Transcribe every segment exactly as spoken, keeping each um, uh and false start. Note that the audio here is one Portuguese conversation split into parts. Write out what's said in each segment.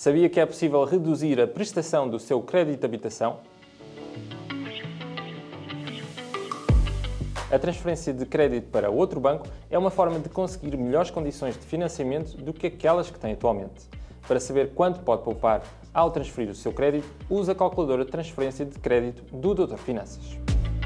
Sabia que é possível reduzir a prestação do seu crédito de habitação? A transferência de crédito para outro banco é uma forma de conseguir melhores condições de financiamento do que aquelas que tem atualmente. Para saber quanto pode poupar ao transferir o seu crédito, use a calculadora de transferência de crédito do doutor Finanças.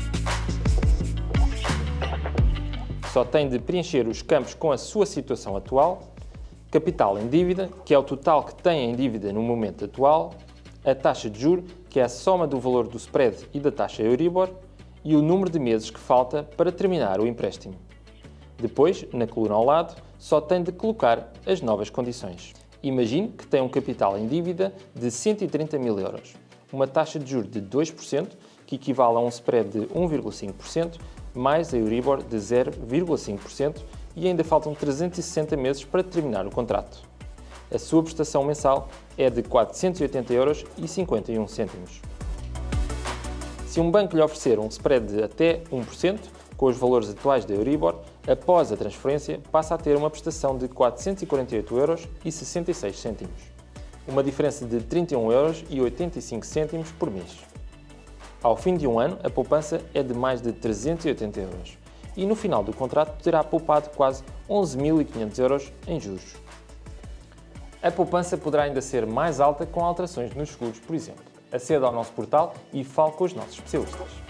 Só tem de preencher os campos com a sua situação atual, capital em dívida, que é o total que tem em dívida no momento atual, a taxa de juros, que é a soma do valor do spread e da taxa Euribor, e o número de meses que falta para terminar o empréstimo. Depois, na coluna ao lado, só tem de colocar as novas condições. Imagine que tem um capital em dívida de cento e trinta mil euros, uma taxa de juros de dois por cento, que equivale a um spread de um vírgula cinco por cento, mais a Euribor de zero vírgula cinco por cento, e ainda faltam trezentos e sessenta meses para terminar o contrato. A sua prestação mensal é de quatrocentos e oitenta euros e cinquenta e um cêntimos. Se um banco lhe oferecer um spread de até um por cento, com os valores atuais da Euribor, após a transferência passa a ter uma prestação de quatrocentos e quarenta e oito euros e sessenta e seis cêntimos, uma diferença de trinta e um euros e oitenta e cinco cêntimos por mês. Ao fim de um ano, a poupança é de mais de trezentos e oitenta euros e no final do contrato terá poupado quase onze mil e quinhentos euros em juros. A poupança poderá ainda ser mais alta com alterações nos seguros, por exemplo. Aceda ao nosso portal e fale com os nossos especialistas.